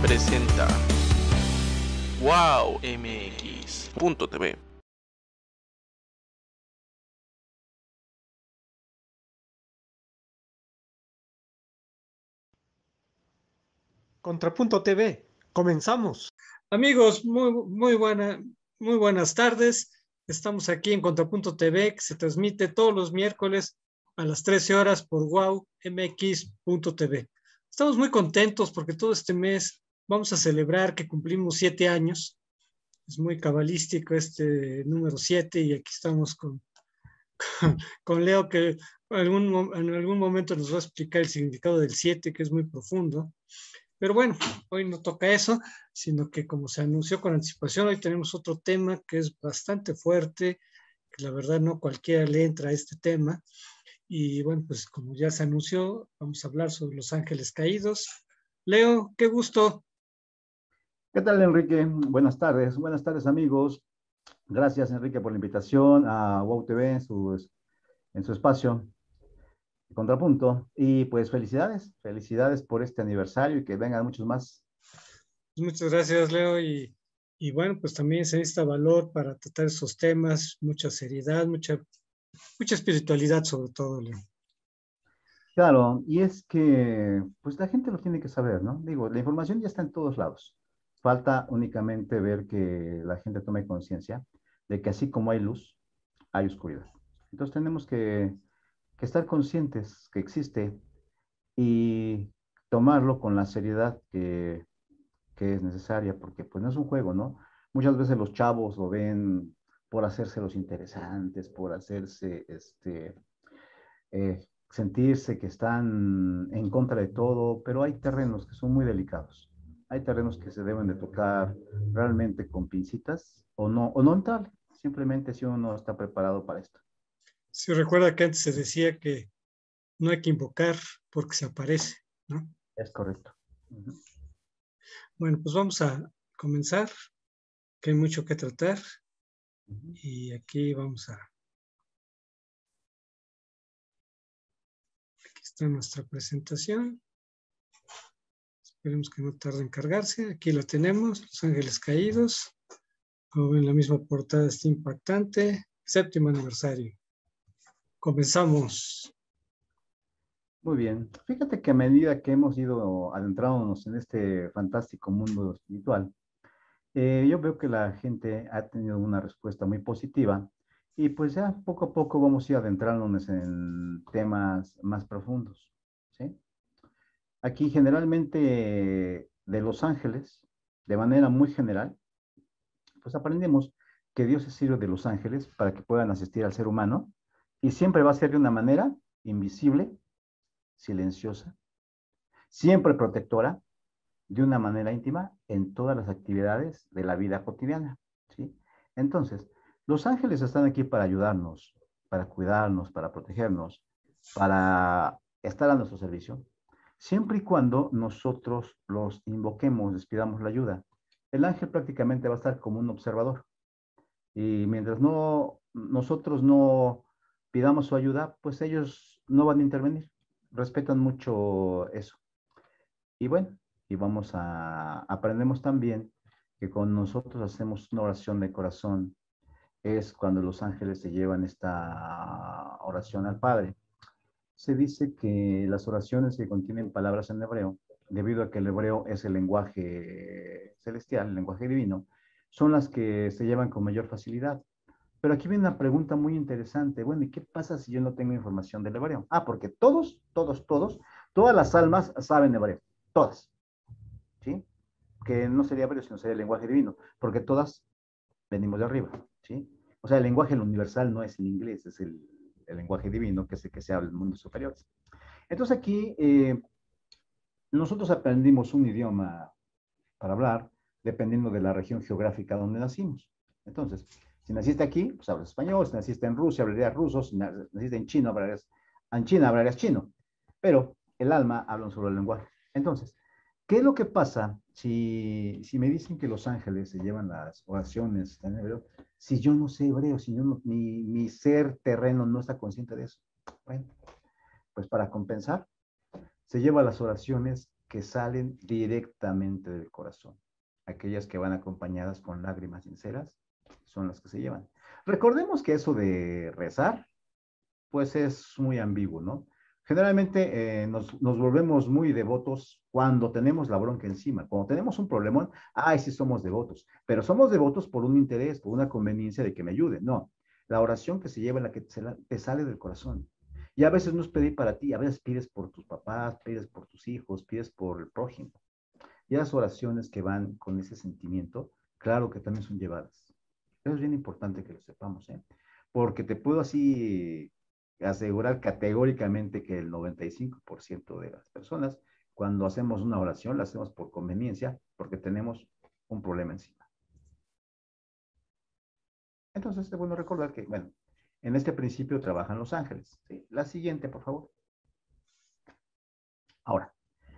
presenta wowmx.tv. Contrapunto TV, comenzamos. Amigos, muy buenas tardes. Estamos aquí en Contrapunto TV, que se transmite todos los miércoles a las 13 horas por wowmx.tv. Estamos muy contentos porque todo este mes vamos a celebrar que cumplimos 7 años. Es muy cabalístico este número 7 y aquí estamos con Leo, que en algún momento nos va a explicar el significado del 7, que es muy profundo. Pero bueno, hoy no toca eso, sino que como se anunció con anticipación, hoy tenemos otro tema que es bastante fuerte, que la verdad no cualquiera le entra a este tema. Y bueno, pues como ya se anunció, vamos a hablar sobre los ángeles caídos. Leo, qué gusto. ¿Qué tal, Enrique? Buenas tardes amigos. Gracias, Enrique, por la invitación a WOW TV en su espacio Contrapunto. Y pues felicidades por este aniversario y que vengan muchos más. Muchas gracias, Leo. Y bueno, pues también se necesita valor para tratar esos temas, mucha seriedad, mucha espiritualidad sobre todo, Leo. Claro, y es que pues la gente lo tiene que saber, ¿no? Digo, la información ya está en todos lados. Falta únicamente ver que la gente tome conciencia de que así como hay luz, hay oscuridad. Entonces tenemos que estar conscientes que existe y tomarlo con la seriedad que es necesaria, porque pues no es un juego, ¿no? Muchas veces los chavos lo ven por hacerse los interesantes, por hacerse, sentirse que están en contra de todo, pero hay terrenos que son muy delicados. Hay terrenos que se deben de tocar realmente con pincitas o no entrar, simplemente si uno no está preparado para esto. Si recuerda que antes se decía que no hay que invocar porque se aparece, ¿no? Es correcto. Uh-huh. Bueno, pues vamos a comenzar, que hay mucho que tratar. Uh-huh. Y aquí aquí está nuestra presentación. Esperemos que no tarde en cargarse. Aquí la tenemos, Los Ángeles Caídos. Como ven, la misma portada está impactante. 7º aniversario. Comenzamos. Muy bien. Fíjate que a medida que hemos ido adentrándonos en este fantástico mundo espiritual, yo veo que la gente ha tenido una respuesta muy positiva y pues ya poco a poco vamos a ir adentrándonos en temas más profundos, ¿sí? Aquí generalmente de los ángeles, de manera muy general, pues aprendemos que Dios se sirve de los ángeles para que puedan asistir al ser humano y siempre va a ser de una manera invisible, silenciosa, siempre protectora, de una manera íntima en todas las actividades de la vida cotidiana, ¿sí? Entonces, los ángeles están aquí para ayudarnos, para cuidarnos, para protegernos, para estar a nuestro servicio, siempre y cuando nosotros los invoquemos, les pidamos la ayuda. El ángel prácticamente va a estar como un observador. Y mientras nosotros no pidamos su ayuda, pues ellos no van a intervenir. Respetan mucho eso. Y bueno, aprendemos también que cuando nosotros hacemos una oración de corazón, es cuando los ángeles se llevan esta oración al Padre. Se dice que las oraciones que contienen palabras en hebreo, debido a que el hebreo es el lenguaje celestial, el lenguaje divino, son las que se llevan con mayor facilidad. Pero aquí viene una pregunta muy interesante. Bueno, ¿y qué pasa si yo no tengo información del hebreo? Ah, porque todas las almas saben hebreo. Todas. ¿Sí? Que no sería hebreo, sino sería el lenguaje divino, porque todas venimos de arriba, ¿sí? O sea, el lenguaje universal no es el inglés, es el lenguaje divino, que es el que se habla en mundos superiores. Entonces aquí nosotros aprendimos un idioma para hablar, dependiendo de la región geográfica donde nacimos. Entonces, si naciste aquí, pues hablas español, si naciste en Rusia, hablarías ruso, si naciste en China, hablarías chino, pero el alma habla un solo lenguaje. Entonces, ¿qué es lo que pasa si me dicen que los ángeles se llevan las oraciones en hebreo? Si yo no sé hebreo, si yo no, mi ser terreno no está consciente de eso. Bueno, pues para compensar, se lleva las oraciones que salen directamente del corazón. Aquellas que van acompañadas con lágrimas sinceras son las que se llevan. Recordemos que eso de rezar, pues es muy ambiguo, ¿no? Generalmente nos volvemos muy devotos cuando tenemos la bronca encima. Cuando tenemos un problemón, ay, sí somos devotos. Pero somos devotos por un interés, por una conveniencia de que me ayude. No, la oración que se lleva es la que te sale del corazón. Y a veces no es pedir para ti, a veces pides por tus papás, pides por tus hijos, pides por el prójimo. Y las oraciones que van con ese sentimiento, claro que también son llevadas. Eso es bien importante que lo sepamos, ¿eh? Porque te puedo así asegurar categóricamente que el 95% de las personas, cuando hacemos una oración, la hacemos por conveniencia, porque tenemos un problema encima. Entonces, es bueno recordar que, bueno, en este principio trabajan los ángeles, ¿sí? La siguiente, por favor. Ahora,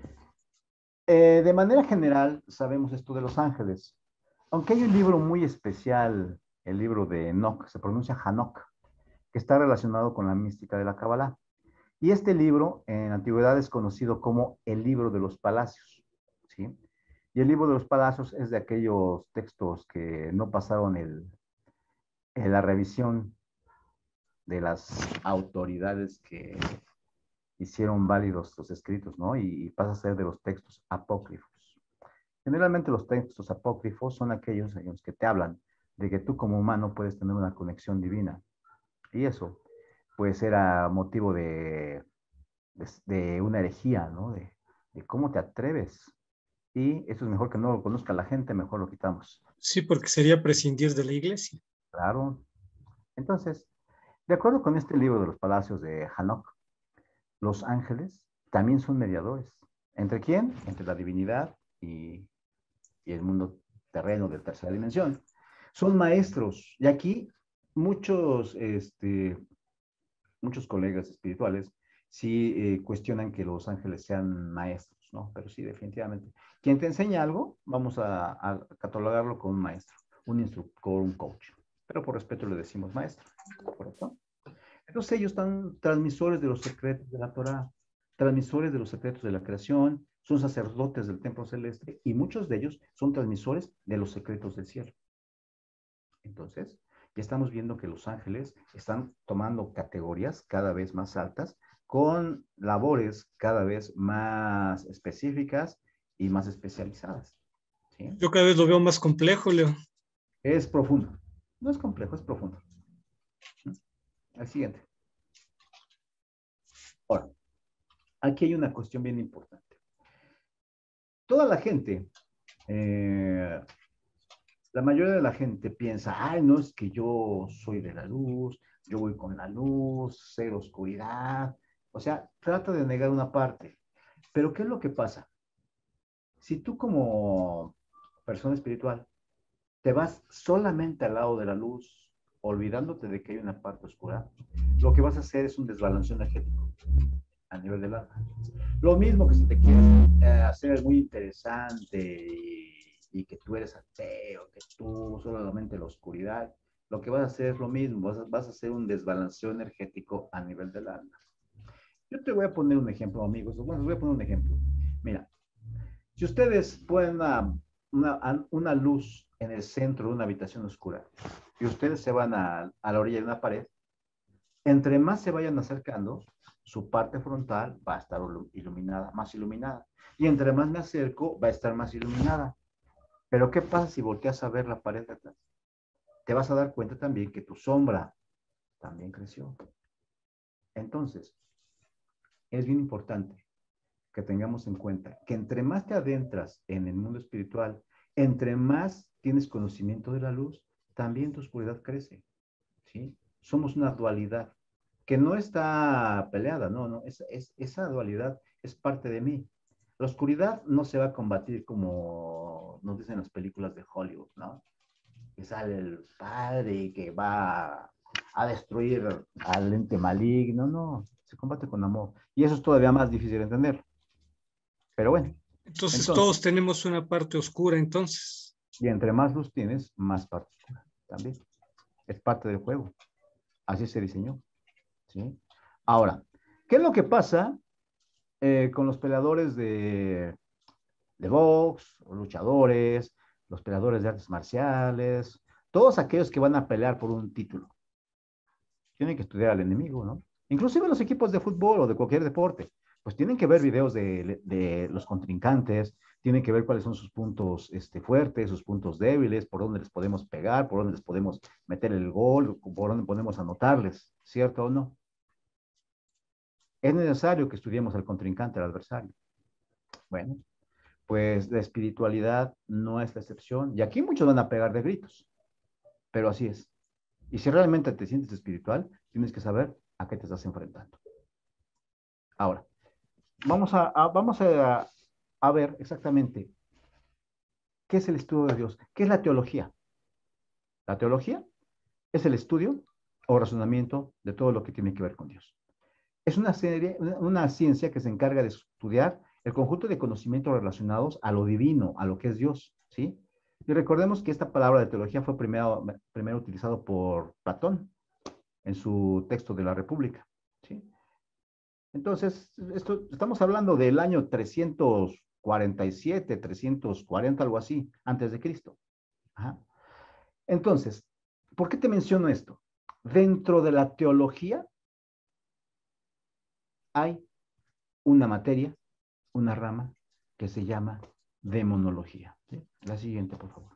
de manera general, sabemos esto de los ángeles. Aunque hay un libro muy especial, el libro de Enoch, se pronuncia Hanok, que está relacionado con la mística de la Kabbalah. Y este libro, en la antigüedad, es conocido como el libro de los palacios, ¿sí? Y el libro de los palacios es de aquellos textos que no pasaron la revisión de las autoridades que hicieron válidos los escritos, ¿no? Y pasa a ser de los textos apócrifos. Generalmente los textos apócrifos son aquellos en los que te hablan de que tú como humano puedes tener una conexión divina. Y eso, pues, era motivo de una herejía, ¿no? De cómo te atreves. Y eso es mejor que no lo conozca la gente, mejor lo quitamos. Sí, porque sería prescindir de la iglesia. Claro. Entonces, de acuerdo con este libro de los palacios de Hanok, los ángeles también son mediadores. ¿Entre quién? Entre la divinidad y el mundo terreno de tercera dimensión. Son maestros. Y aquí muchos, muchos colegas espirituales sí cuestionan que los ángeles sean maestros, ¿no? Pero sí, definitivamente. Quien te enseña algo, vamos a catalogarlo como un maestro, un instructor, un coach. Pero por respeto le decimos maestro, ¿correcto? Entonces ellos están transmisores de los secretos de la Torah, transmisores de los secretos de la creación, son sacerdotes del templo celeste y muchos de ellos son transmisores de los secretos del cielo. Entonces, ya estamos viendo que los ángeles están tomando categorías cada vez más altas con labores cada vez más específicas y más especializadas, ¿sí? Yo cada vez lo veo más complejo, Leo. Es profundo. No es complejo, es profundo. El siguiente. Ahora, aquí hay una cuestión bien importante. Toda la gente, la mayoría de la gente piensa, ay, no, es que yo soy de la luz, yo voy con la luz, cero oscuridad. O sea, trata de negar una parte. Pero ¿qué es lo que pasa? Si tú como persona espiritual te vas solamente al lado de la luz, olvidándote de que hay una parte oscura, lo que vas a hacer es un desbalance energético a nivel del alma. Lo mismo que si te quieres hacer muy interesante y que tú eres ateo, que tú solamente la oscuridad, lo que vas a hacer es lo mismo, vas a hacer un desbalanceo energético a nivel del alma. Yo te voy a poner un ejemplo, amigos. Bueno, les voy a poner un ejemplo. Mira, si ustedes ponen una luz en el centro de una habitación oscura y ustedes se van a la orilla de una pared, entre más se vayan acercando, su parte frontal va a estar iluminada, más iluminada. Y entre más me acerco, va a estar más iluminada. Pero ¿qué pasa si volteas a ver la pared de atrás? Te vas a dar cuenta también que tu sombra también creció. Entonces, es bien importante que tengamos en cuenta que entre más te adentras en el mundo espiritual, entre más tienes conocimiento de la luz, también tu oscuridad crece, ¿sí? Somos una dualidad que no está peleada, no, esa dualidad es parte de mí. La oscuridad no se va a combatir como nos dicen las películas de Hollywood, ¿no? Que sale el padre y que va a destruir al ente maligno, no, se combate con amor. Y eso es todavía más difícil de entender. Pero bueno, Entonces entonces, todos tenemos una parte oscura, entonces. y entre más luz tienes, más parte oscura también. Es parte del juego. Así se diseñó, ¿sí? Ahora, ¿qué es lo que pasa con los peleadores de box, o luchadores, los peleadores de artes marciales, todos aquellos que van a pelear por un título. Tienen que estudiar al enemigo, ¿no? Inclusive los equipos de fútbol o de cualquier deporte, pues tienen que ver videos de los contrincantes, tienen que ver cuáles son sus puntos fuertes, sus puntos débiles, por dónde les podemos pegar, por dónde les podemos meter el gol, por dónde podemos anotarles, ¿cierto o no? Es necesario que estudiemos al contrincante, al adversario. Bueno, pues la espiritualidad no es la excepción. Y aquí muchos van a pegar de gritos, pero así es. Y si realmente te sientes espiritual, tienes que saber a qué te estás enfrentando. Ahora, vamos a ver exactamente qué es el estudio de Dios, qué es la teología. La teología es el estudio o razonamiento de todo lo que tiene que ver con Dios. Es una ciencia que se encarga de estudiar el conjunto de conocimientos relacionados a lo divino, a lo que es Dios, ¿sí? Y recordemos que esta palabra de teología fue primero utilizado por Platón en su texto de la República, ¿sí? Entonces, estamos hablando del año 347, 340, algo así, antes de Cristo. Ajá. Entonces, ¿por qué te menciono esto? Dentro de la teología hay una materia, una rama que se llama demonología. ¿Sí? La siguiente, por favor.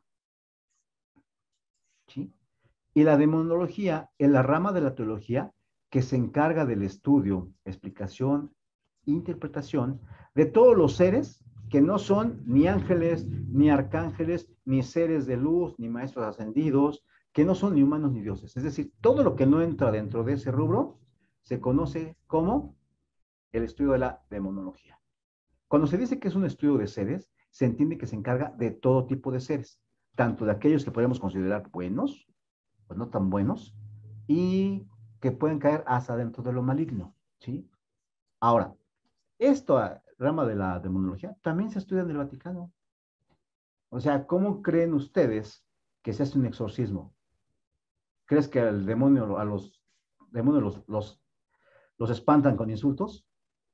¿Sí? Y la demonología es la rama de la teología que se encarga del estudio, explicación, interpretación de todos los seres que no son ni ángeles, ni arcángeles, ni seres de luz, ni maestros ascendidos, que no son ni humanos ni dioses. Es decir, todo lo que no entra dentro de ese rubro se conoce como el estudio de la demonología. Cuando se dice que es un estudio de seres, se entiende que se encarga de todo tipo de seres, tanto de aquellos que podemos considerar buenos, pues no tan buenos, y que pueden caer hasta dentro de lo maligno, ¿sí? Ahora, esta rama de la demonología también se estudia en el Vaticano. O sea, ¿cómo creen ustedes que se hace un exorcismo? ¿Crees que al demonio, a los demonios los espantan con insultos?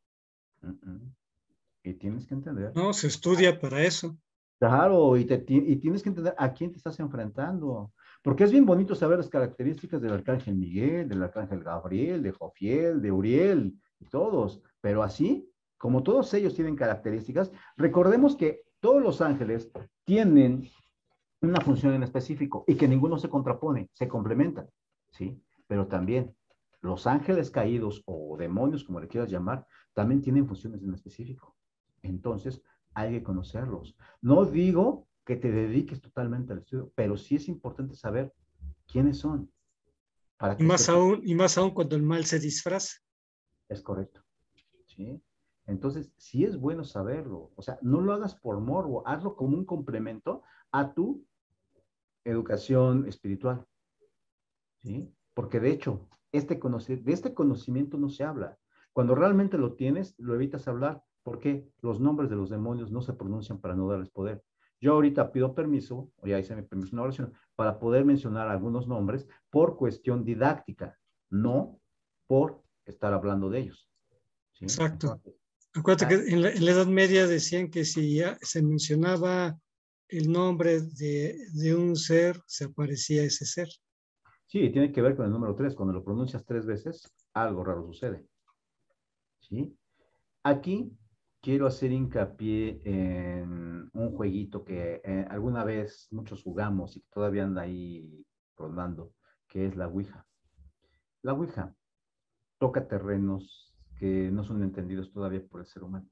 Y tienes que entender. No, se estudia para eso. Claro, y tienes que entender a quién te estás enfrentando. Porque es bien bonito saber las características del arcángel Miguel, del arcángel Gabriel, de Jofiel, de Uriel, y todos. Pero así, como todos ellos tienen características, recordemos que todos los ángeles tienen una función en específico y que ninguno se contrapone, se complementan, ¿sí? Pero también los ángeles caídos o demonios, como le quieras llamar, también tienen funciones en específico. Entonces, hay que conocerlos. No digo que te dediques totalmente al estudio, pero sí es importante saber quiénes son. Para que estés... Y más aún cuando el mal se disfraza. Es correcto, ¿sí? Entonces, sí es bueno saberlo. O sea, no lo hagas por morbo, hazlo como un complemento a tu educación espiritual, ¿sí? Porque de hecho, de este conocimiento no se habla. Cuando realmente lo tienes, lo evitas hablar, porque los nombres de los demonios no se pronuncian para no darles poder. Yo ahorita pido permiso, o ya hice mi permiso una oración, para poder mencionar algunos nombres por cuestión didáctica, no por estar hablando de ellos, ¿sí? Exacto. Entonces, Acuérdate que en la Edad Media decían que si ya se mencionaba el nombre de un ser, se aparecía ese ser. sí, tiene que ver con el número 3. Cuando lo pronuncias 3 veces, algo raro sucede, ¿sí? Aquí quiero hacer hincapié en un jueguito que alguna vez muchos jugamos y que todavía anda ahí rondando, que es la Ouija. La Ouija toca terrenos que no son entendidos todavía por el ser humano.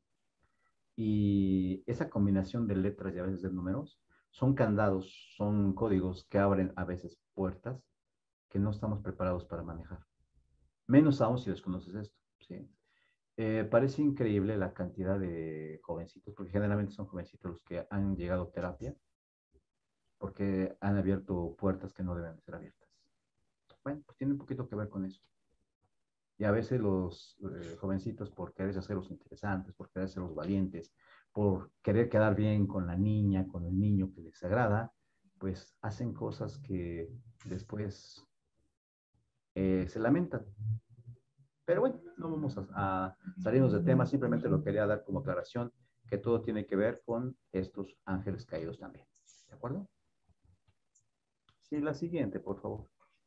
Y esa combinación de letras y a veces de números son candados, son códigos que abren a veces puertas que no estamos preparados para manejar. Menos aún si desconoces esto, ¿sí? Parece increíble la cantidad de jovencitos, porque generalmente son jovencitos los que han llegado a terapia, porque han abierto puertas que no deben ser abiertas. Bueno, pues tiene un poquito que ver con eso. Y a veces los jovencitos, por querer hacerlos interesantes, por querer hacerlos valientes, por querer quedar bien con la niña, con el niño que les agrada, pues hacen cosas que después se lamentan. Pero bueno, no vamos a salirnos de tema, simplemente lo quería dar como aclaración, que todo tiene que ver con estos ángeles caídos también. ¿De acuerdo? Sí, la siguiente, por favor.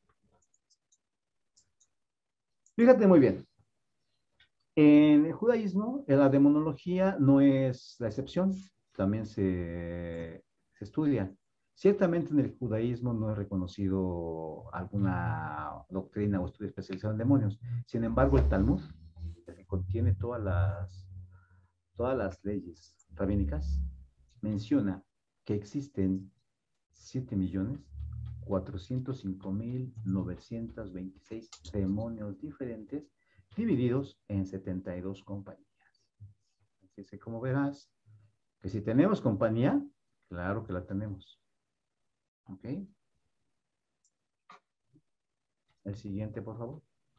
Fíjate muy bien. En el judaísmo, la demonología no es la excepción, también se estudia. Ciertamente en el judaísmo no es reconocido alguna doctrina o estudio especializado en demonios. Sin embargo, el Talmud, el que contiene todas las leyes rabínicas, menciona que existen 7.405.926 demonios diferentes divididos en 72 compañías. Así que como verás, que si tenemos compañía, claro que la tenemos. ¿Ok? El siguiente, por favor.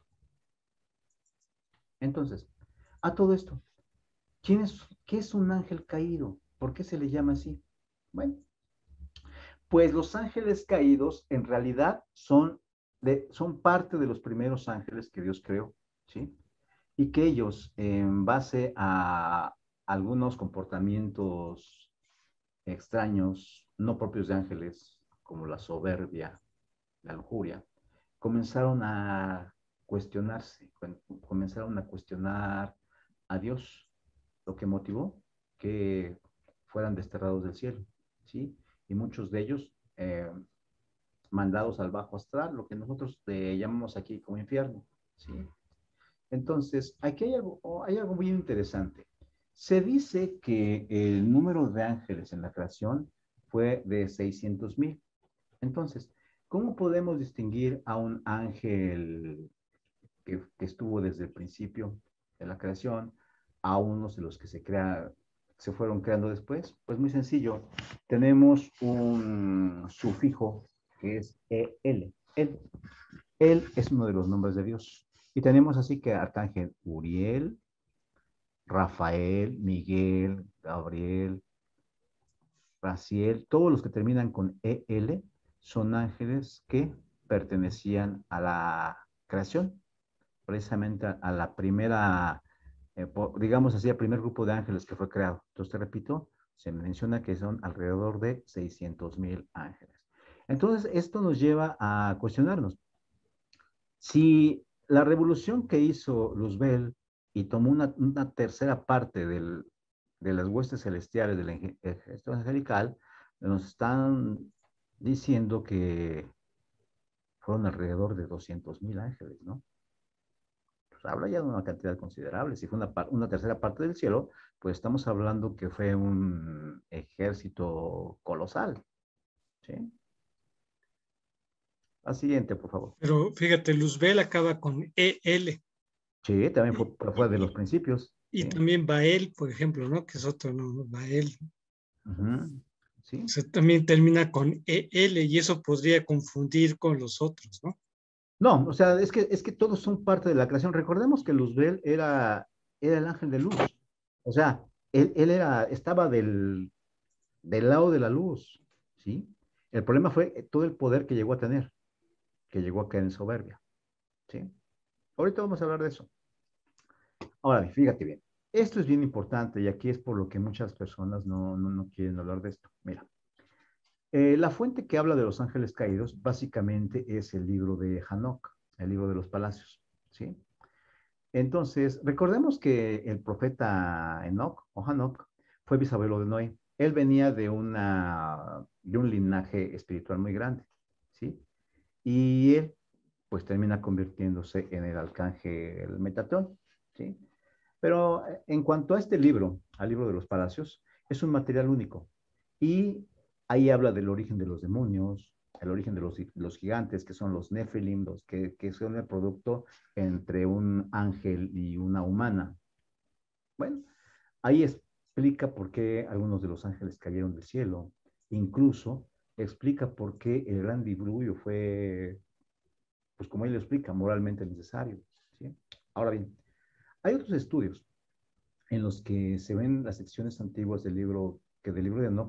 Entonces, a todo esto, ¿qué es un ángel caído? ¿Por qué se le llama así? Bueno, pues los ángeles caídos en realidad son parte de los primeros ángeles que Dios creó, ¿sí? Y que ellos, en base a algunos comportamientos extraños, no propios de ángeles, como la soberbia, la lujuria, comenzaron a cuestionarse, comenzaron a cuestionar a Dios, lo que motivó que fueran desterrados del cielo, ¿sí? Y muchos de ellos mandados al bajo astral, lo que nosotros llamamos aquí como infierno, ¿sí? Entonces, aquí hay algo muy interesante. Se dice que el número de ángeles en la creación fue de 600,000. Entonces, ¿cómo podemos distinguir a un ángel que estuvo desde el principio de la creación a unos de los que se fueron creando después? Pues muy sencillo. Tenemos un sufijo que es EL. Él es uno de los nombres de Dios. Y tenemos así que Arcángel Uriel, Rafael, Miguel, Gabriel, Raciel, todos los que terminan con EL son ángeles que pertenecían a la creación, precisamente a la primera, digamos así, al primer grupo de ángeles que fue creado. Entonces, te repito, se menciona que son alrededor de 600,000 ángeles. Entonces, esto nos lleva a cuestionarnos. Si la revolución que hizo Luzbel y tomó una tercera parte de las huestes celestiales del ejército angelical, nos están diciendo que fueron alrededor de 200,000 ángeles, ¿no? Pues habla ya de una cantidad considerable. Si fue una tercera parte del cielo, pues estamos hablando que fue un ejército colosal, ¿sí? La siguiente, por favor. Pero fíjate, Luzbel acaba con EL. Sí, también Y, fue de los y- principios, y ¿sí? también Bael, por ejemplo, ¿no? Que es otro, ¿no? Bael. Ujú, O sí. sea, también termina con EL y eso podría confundir con los otros, ¿no? No, o sea, es que todos son parte de la creación. Recordemos que Luzbel era el ángel de luz. O sea, él estaba del lado de la luz, ¿sí? El problema fue todo el poder que llegó a tener, que llegó a caer en soberbia, ¿sí? Ahorita vamos a hablar de eso. Ahora bien, fíjate bien. Esto es bien importante y aquí es por lo que muchas personas no quieren hablar de esto. Mira, la fuente que habla de los ángeles caídos básicamente es el libro de Hanoc, el libro de los palacios, ¿sí? Entonces, recordemos que el profeta Enoch o Hanoc fue bisabuelo de Noé. Él venía de un linaje espiritual muy grande, ¿sí? Y él, pues, termina convirtiéndose en el arcángel Metatron, ¿sí? Pero en cuanto a este libro, al libro de los palacios, es un material único. Y ahí habla del origen de los demonios, el origen de los gigantes, que son los Nephilim, que son el producto entre un ángel y una humana. Bueno, ahí explica por qué algunos de los ángeles cayeron del cielo. Incluso explica por qué el gran diluvio fue, pues como él lo explica, moralmente necesario, ¿sí? Ahora bien, hay otros estudios en los que se ven las secciones antiguas del libro de Enoch,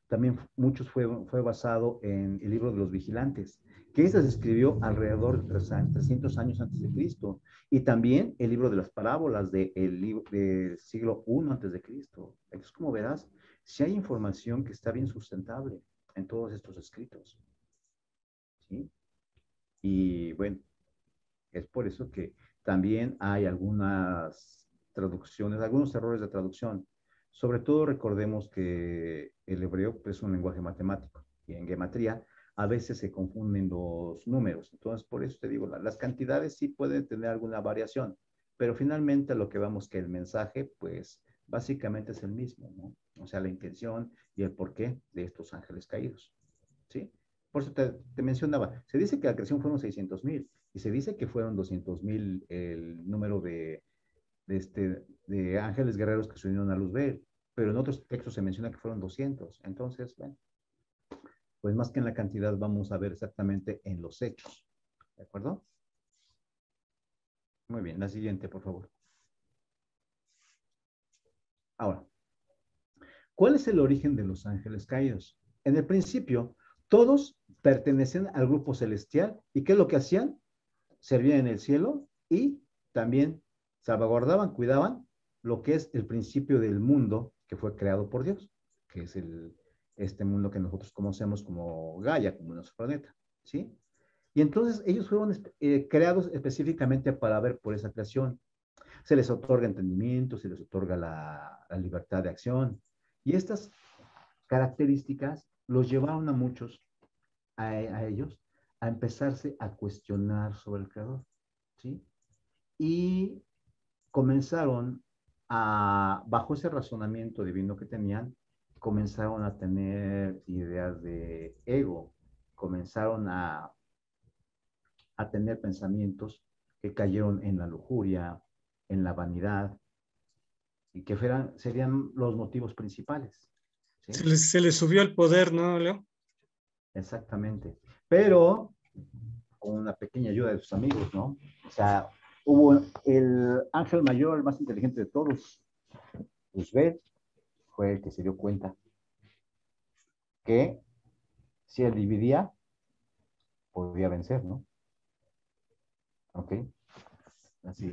también muchos fue basado en el libro de los vigilantes, que ese se escribió alrededor de 300 años antes de Cristo, y también el libro de las parábolas del siglo I antes de Cristo. Entonces, como verás, si hay información que está bien sustentable en todos estos escritos, ¿sí? Y bueno, es por eso que también hay algunas traducciones, algunos errores de traducción. Sobre todo recordemos que el hebreo es un lenguaje matemático y en gematría a veces se confunden los números. Entonces, por eso te digo, las cantidades sí pueden tener alguna variación, pero finalmente lo que vamos que el mensaje, pues básicamente es el mismo, ¿no? O sea, la intención y el porqué de estos ángeles caídos, ¿sí? Por eso te mencionaba, se dice que la creación fueron 600,000 y se dice que fueron 200,000 el número de ángeles guerreros que se unieron a Luzbel, pero en otros textos se menciona que fueron 200. Entonces, bueno, pues más que en la cantidad vamos a ver exactamente en los hechos. ¿De acuerdo? Muy bien, la siguiente, por favor. Ahora, ¿cuál es el origen de los ángeles caídos? En el principio, todos pertenecían al grupo celestial. ¿Y qué es lo que hacían? Servían en el cielo y también salvaguardaban, cuidaban lo que es el principio del mundo que fue creado por Dios, que es este mundo que nosotros conocemos como Gaia, como nuestro planeta, ¿sí? Y entonces ellos fueron creados específicamente para ver por esa creación. Se les otorga entendimiento, se les otorga la libertad de acción. Y estas características los llevaron a muchos, a ellos, a empezarse a cuestionar sobre el creador, ¿sí? Y comenzaron bajo ese razonamiento divino que tenían, comenzaron a tener ideas de ego, comenzaron a tener pensamientos que cayeron en la lujuria, en la vanidad, y que serían los motivos principales, ¿sí? Se les subió el poder, ¿no, Leo? Exactamente. Pero con una pequeña ayuda de sus amigos, ¿no? O sea, hubo el ángel mayor, el más inteligente de todos, Luzbel, fue el que se dio cuenta que si él dividía, podía vencer, ¿no? Ok, así.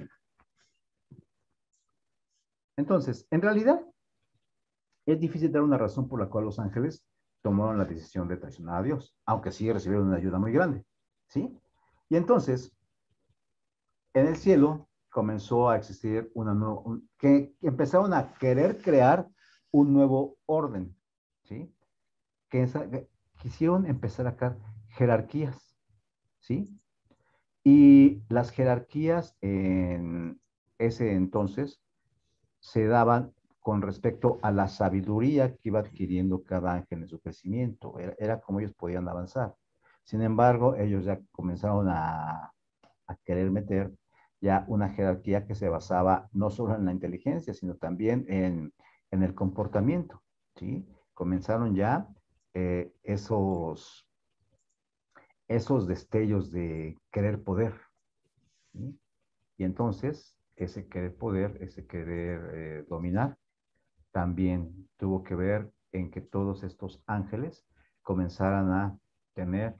Entonces, en realidad, es difícil dar una razón por la cual los ángeles tomaron la decisión de traicionar a Dios, aunque sí recibieron una ayuda muy grande, ¿sí? Y entonces, en el cielo comenzó a existir que empezaron a querer crear un nuevo orden, ¿sí? Que quisieron empezar a crear jerarquías, ¿sí? Y las jerarquías en ese entonces se daban con respecto a la sabiduría que iba adquiriendo cada ángel en su crecimiento. Era como ellos podían avanzar. Sin embargo, ellos ya comenzaron a querer meter ya una jerarquía que se basaba no solo en la inteligencia, sino también en el comportamiento, ¿sí? Comenzaron ya esos destellos de querer poder, ¿sí? Y entonces ese querer poder, ese querer dominar, también tuvo que ver en que todos estos ángeles comenzaran a tener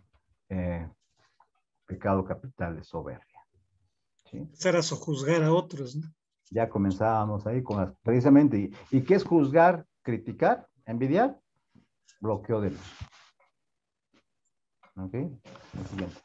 pecado capital de soberbia, ¿sí? Empezar a sojuzgar a otros, ¿no? Ya comenzábamos ahí con precisamente, ¿y qué es juzgar, criticar, envidiar? Bloqueo de luz. ¿Ok? Lo siguiente.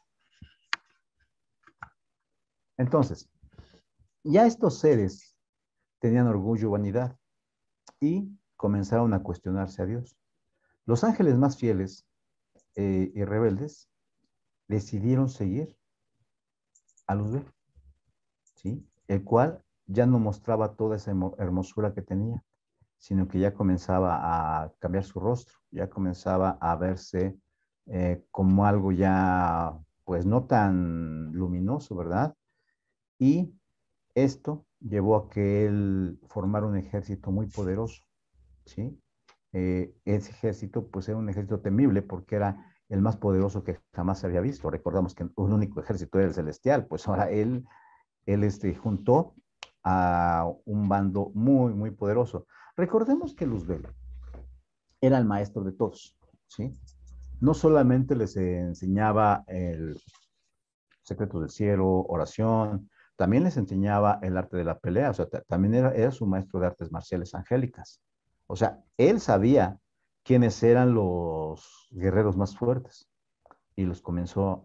Entonces, ya estos seres tenían orgullo y vanidad y comenzaron a cuestionarse a Dios. Los ángeles más fieles y rebeldes decidieron seguir a Luzbel, ¿sí? El cual ya no mostraba toda esa hermosura que tenía, sino que ya comenzaba a cambiar su rostro, ya comenzaba a verse como algo ya, pues no tan luminoso, ¿verdad? Y esto llevó a que él formara un ejército muy poderoso, ¿sí? Ese ejército, pues era un ejército temible porque era el más poderoso que jamás se había visto. Recordamos que un único ejército era el celestial, pues ahora él juntó a un bando muy, muy poderoso. Recordemos que Luzbel era el maestro de todos, ¿sí? No solamente les enseñaba el secreto del cielo, oración, también les enseñaba el arte de la pelea, o sea, también era su maestro de artes marciales angélicas. O sea, él sabía quiénes eran los guerreros más fuertes y los comenzó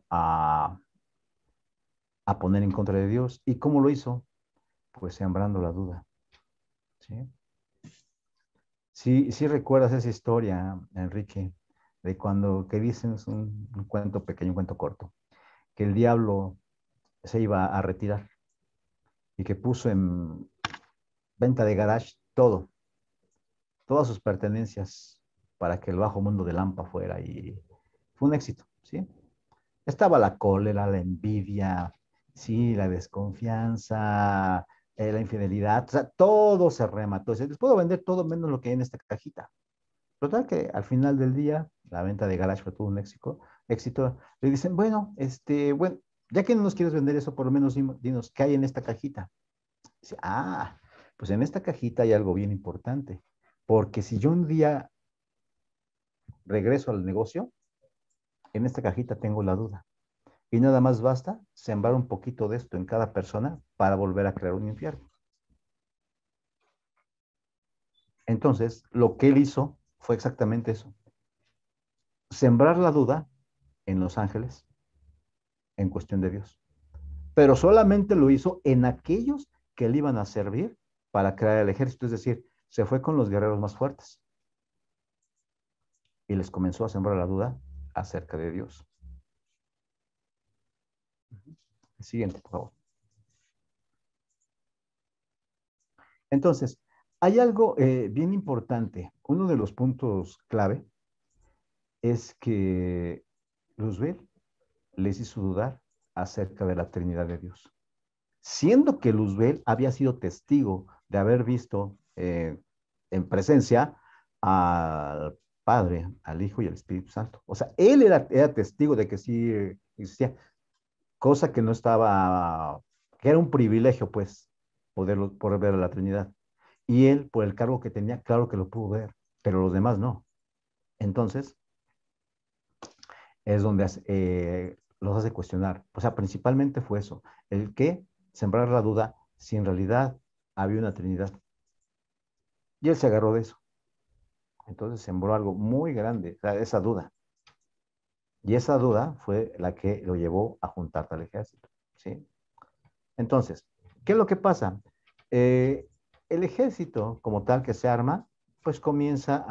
a poner en contra de Dios. ¿Y cómo lo hizo? Pues sembrando la duda, ¿sí? Sí, sí recuerdas esa historia, Enrique, de cuando, que dicen, es un cuento pequeño, un cuento corto, que el diablo se iba a retirar y que puso en venta de garage todo, todas sus pertenencias para que el bajo mundo de Lampa fuera y fue un éxito, ¿sí? Estaba la cólera, la envidia, sí, la desconfianza, la infidelidad, o sea, todo se remató. Dice, les puedo vender todo menos lo que hay en esta cajita. Total que al final del día, la venta de garage fue todo un éxito. Le dicen, bueno, bueno, ya que no nos quieres vender eso, por lo menos dinos qué hay en esta cajita. Dice, pues en esta cajita hay algo bien importante, porque si yo un día regreso al negocio, en esta cajita tengo la duda. Y nada más basta sembrar un poquito de esto en cada persona para volver a crear un infierno. Entonces, lo que él hizo fue exactamente eso. Sembrar la duda en los ángeles en cuestión de Dios. Pero solamente lo hizo en aquellos que le iban a servir para crear el ejército. Es decir, se fue con los guerreros más fuertes y les comenzó a sembrar la duda acerca de Dios. El siguiente, por favor. Entonces, hay algo bien importante. Uno de los puntos clave es que Luzbel les hizo dudar acerca de la Trinidad de Dios. Siendo que Luzbel había sido testigo de haber visto en presencia al Padre, al Hijo y al Espíritu Santo. O sea, él era testigo de que sí existía, cosa que no estaba, que era un privilegio, pues, poder ver a la Trinidad. Y él, por el cargo que tenía, claro que lo pudo ver, pero los demás no. Entonces, es donde los hace cuestionar. O sea, principalmente fue eso, el que sembrar la duda si en realidad había una Trinidad. Y él se agarró de eso. Entonces sembró algo muy grande, o sea, esa duda. Y esa duda fue la que lo llevó a juntar tal ejército, ¿sí? Entonces, ¿qué es lo que pasa? El ejército como tal que se arma, pues comienza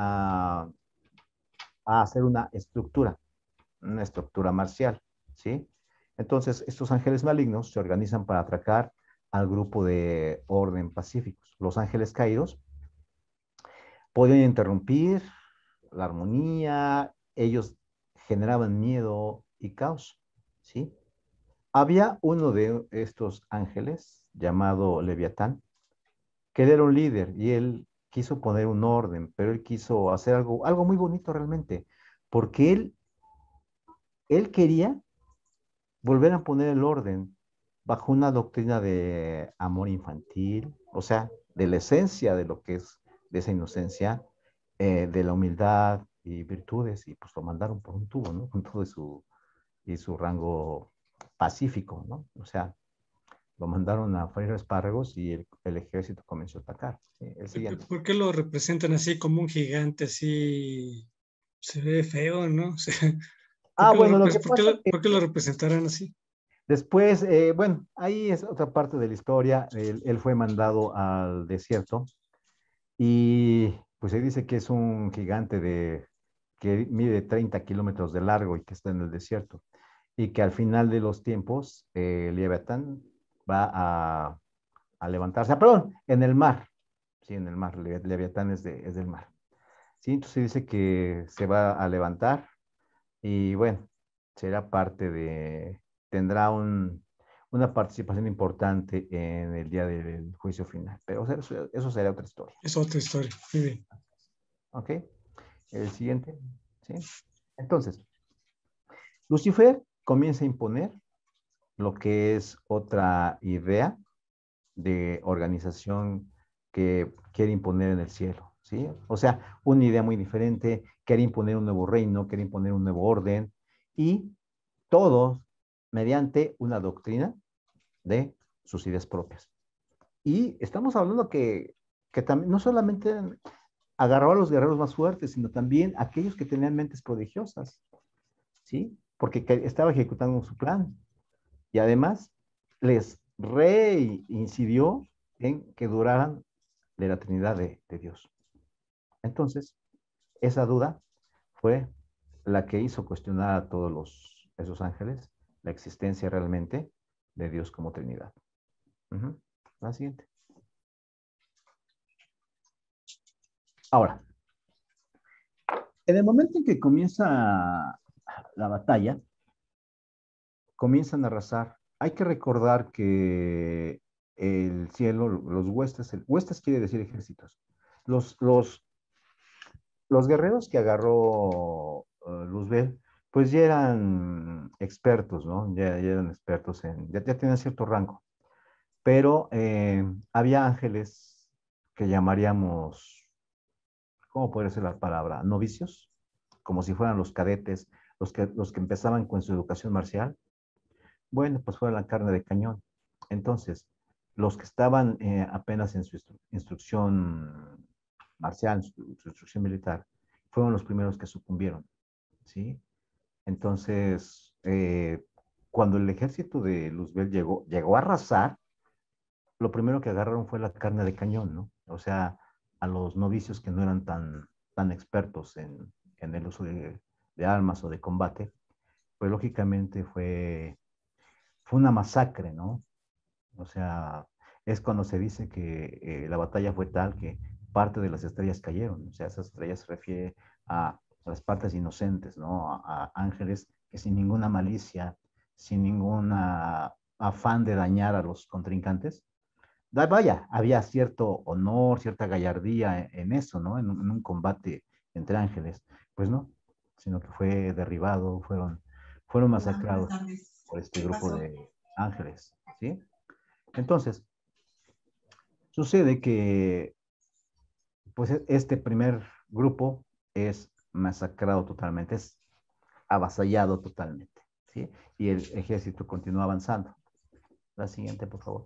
a hacer una estructura marcial, ¿sí? Entonces, estos ángeles malignos se organizan para atracar al grupo de orden pacíficos. Los ángeles caídos podían interrumpir la armonía, ellos generaban miedo y caos, ¿sí? Había uno de estos ángeles llamado Leviatán, que él era un líder y él quiso poner un orden, pero él quiso hacer algo muy bonito realmente, porque él quería volver a poner el orden bajo una doctrina de amor infantil, o sea, de la esencia de lo que es, de esa inocencia, de la humildad y virtudes, y pues lo mandaron por un tubo, ¿no? Con todo y su rango pacífico, ¿no? O sea, lo mandaron a freír espárragos y el ejército comenzó a atacar. ¿Sí? El siguiente. ¿Por qué lo representan así como un gigante, así se ve feo, ¿no? Bueno, lo que pasa es ¿Por qué lo representarán así? después, bueno, ahí es otra parte de la historia. Él fue mandado al desierto y pues se dice que es un gigante que mide 30 kilómetros de largo y que está en el desierto. Y que al final de los tiempos, Leviatán va a levantarse. Perdón, en el mar. Sí, en el mar. Leviatán es del mar. Sí, entonces dice que se va a levantar y bueno, será tendrá una participación importante en el día del juicio final. Pero o sea, eso será otra historia. Es otra historia. Muy bien. ¿Ok? El siguiente. ¿Sí? Entonces, Lucifer comienza a imponer lo que es otra idea de organización que quiere imponer en el cielo. ¿sí? O sea, una idea muy diferente, quería imponer un nuevo reino, quería imponer un nuevo orden, y todo mediante una doctrina de sus ideas propias. Y estamos hablando que también, no solamente agarró a los guerreros más fuertes, sino también a aquellos que tenían mentes prodigiosas, ¿sí? Porque estaba ejecutando su plan. Y además les reincidió en que duraran de la Trinidad de Dios. Entonces, esa duda fue la que hizo cuestionar a todos esos ángeles la existencia realmente de Dios como Trinidad. La siguiente. Ahora, en el momento en que comienza la batalla, comienzan a arrasar. Hay que recordar que el cielo, los huestes, huestes quiere decir ejércitos. Los, los, los guerreros que agarró Luzbel, pues ya eran expertos, ¿no? Ya eran expertos ya tenían cierto rango. Pero había ángeles que llamaríamos, ¿cómo puede ser la palabra? Novicios, como si fueran los cadetes, los que empezaban con su educación marcial. Bueno, pues fue la carne de cañón. Entonces, los que estaban apenas en su instrucción marcial, su instrucción militar, fueron los primeros que sucumbieron, ¿sí? Entonces, cuando el ejército de Luzbel llegó a arrasar, lo primero que agarraron fue la carne de cañón, ¿no? O sea, a los novicios que no eran tan expertos en el uso de armas o de combate, pues lógicamente fue una masacre, ¿no? O sea, es cuando se dice que la batalla fue tal que parte de las estrellas cayeron. O sea, esas estrellas se refiere a las partes inocentes, ¿no? A ángeles que sin ninguna malicia, sin ningún afán de dañar a los contrincantes. Vaya, había cierto honor, cierta gallardía en eso, ¿no? En un combate entre ángeles. Pues no, sino que fue derribado, fueron masacrados por este grupo de ángeles, ¿sí? Entonces, sucede que pues este primer grupo es masacrado totalmente, es avasallado totalmente, ¿sí? Y el ejército continúa avanzando. La siguiente, por favor.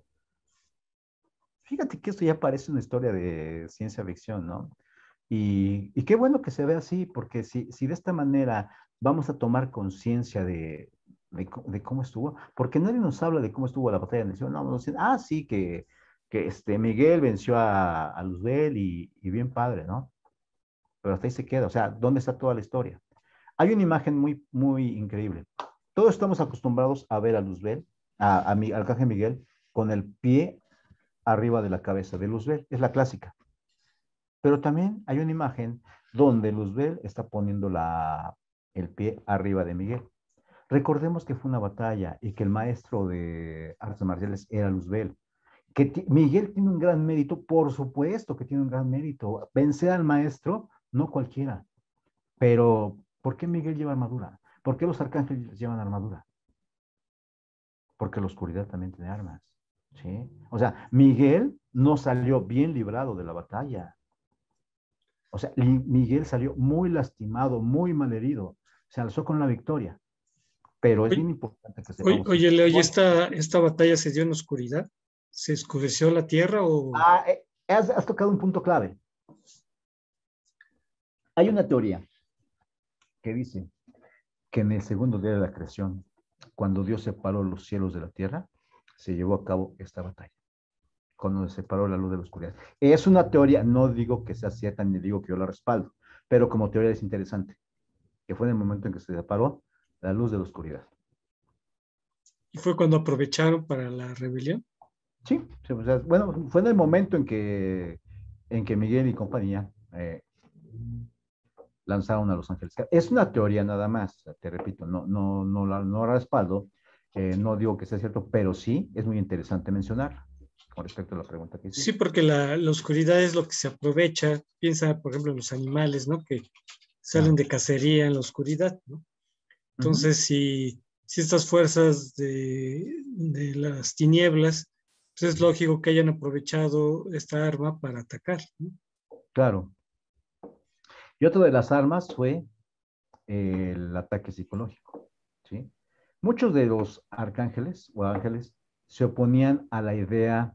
Fíjate que esto ya parece una historia de ciencia ficción, ¿no? Y qué bueno que se ve así, porque si de esta manera vamos a tomar conciencia de cómo estuvo, porque nadie nos habla de cómo estuvo la batalla de Nación, no, nos dicen, sí, que Miguel venció a Luzbel y bien padre, ¿no? Pero hasta ahí se queda, o sea, ¿dónde está toda la historia? Hay una imagen muy, muy increíble. Todos estamos acostumbrados a ver a Luzbel, al Arcángel Miguel, con el pie arriba de la cabeza de Luzbel, es la clásica. Pero también hay una imagen donde Luzbel está poniendo el pie arriba de Miguel. Recordemos que fue una batalla y que el maestro de artes marciales era Luzbel. Que Miguel tiene un gran mérito, por supuesto que tiene un gran mérito. Vencer al maestro, no cualquiera. Pero, ¿por qué Miguel lleva armadura? ¿Por qué los arcángeles llevan armadura? Porque la oscuridad también tiene armas. ¿Sí? O sea, Miguel no salió bien librado de la batalla. O sea, Miguel salió muy lastimado, muy malherido. Se alzó con la victoria. Pero es bien importante que sepamos Oye, esto. Leo, ¿y Bueno, esta batalla se dio en oscuridad? ¿Se oscureció la tierra o...? has tocado un punto clave. Hay una teoría que dice que en el segundo día de la creación, cuando Dios separó los cielos de la tierra, se llevó a cabo esta batalla, cuando se separó la luz de la oscuridad. Es una teoría, no digo que sea cierta ni digo que yo la respaldo, pero como teoría es interesante, que fue en el momento en que se separó la luz de la oscuridad. ¿Y fue cuando aprovecharon para la rebelión? Sí, o sea, bueno, fue en el momento en que Miguel y compañía lanzaron a Los Ángeles. Es una teoría nada más, te repito, no la respaldo, no digo que sea cierto, pero sí es muy interesante mencionar con respecto a la pregunta que Sí, hiciste. porque la oscuridad es lo que se aprovecha. Piensa, por ejemplo, en los animales, ¿no? Que salen Claro. de cacería en la oscuridad, ¿no? Ujú. Entonces, si estas fuerzas de las tinieblas, pues es lógico que hayan aprovechado esta arma para atacar, ¿no? Claro. Y otra de las armas fue el ataque psicológico, ¿sí? Muchos de los arcángeles o ángeles se oponían a la idea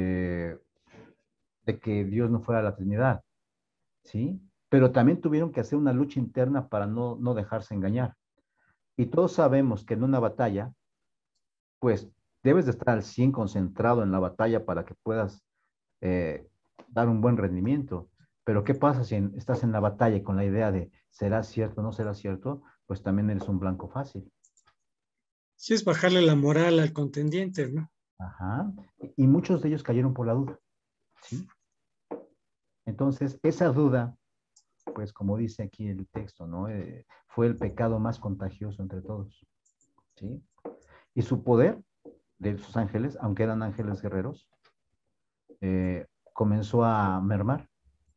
de que Dios no fuera la Trinidad, ¿sí? Pero también tuvieron que hacer una lucha interna para no dejarse engañar. Y todos sabemos que en una batalla, pues debes de estar al 100 concentrado en la batalla para que puedas eh, dar un buen rendimiento. Pero ¿qué pasa si estás en la batalla con la idea de será cierto o no será cierto? Pues también eres un blanco fácil. Sí, es bajarle la moral al contendiente, ¿no? Ajá. Y muchos de ellos cayeron por la duda, ¿sí? Entonces, esa duda, pues como dice aquí el texto, ¿no? Fue el pecado más contagioso entre todos, ¿sí? Y su poder de sus ángeles, aunque eran ángeles guerreros, comenzó a mermar.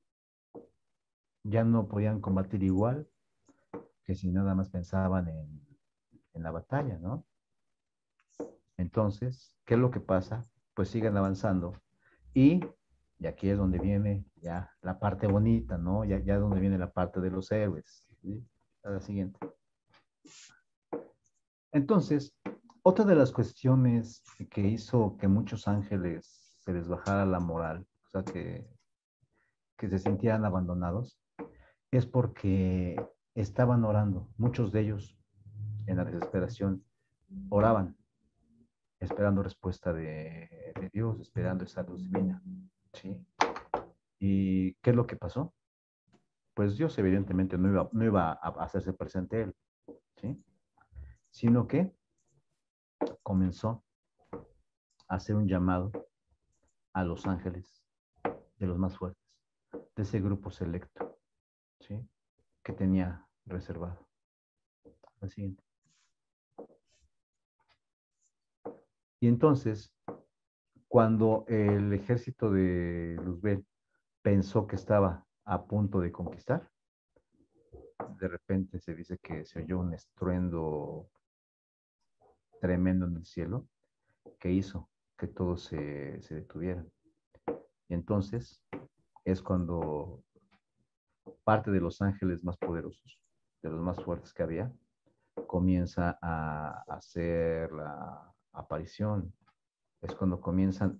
Ya no podían combatir igual que si nada más pensaban en la batalla, ¿no? Entonces, ¿qué es lo que pasa? Pues siguen avanzando y aquí es donde viene ya la parte bonita, ¿no? Ya donde viene la parte de los héroes, ¿sí? A la siguiente. Entonces, otra de las cuestiones que hizo que muchos ángeles se les bajara la moral, o sea, que se sintieran abandonados, es porque estaban orando. Muchos de ellos, en la desesperación, oraban, esperando respuesta de Dios, esperando esa luz divina, ¿sí? ¿Y qué es lo que pasó? Pues Dios evidentemente no iba a hacerse presente él, ¿sí? Sino que comenzó a hacer un llamado a los ángeles de los más fuertes, de ese grupo selecto, ¿sí? Que tenía reservado. Al siguiente. Y entonces, cuando el ejército de Luzbel pensó que estaba a punto de conquistar, de repente se dice que se oyó un estruendo tremendo en el cielo que hizo que todos se detuvieran. Y entonces es cuando parte de los ángeles más poderosos, de los más fuertes que había, comienza a hacer la aparición. Es cuando comienzan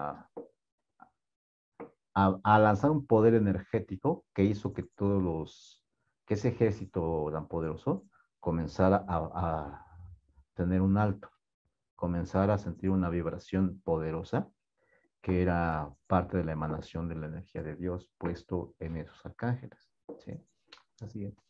a lanzar un poder energético que hizo que que ese ejército tan poderoso comenzara a tener un alto, comenzara a sentir una vibración poderosa que era parte de la emanación de la energía de Dios puesto en esos arcángeles. ¿Sí? Así es.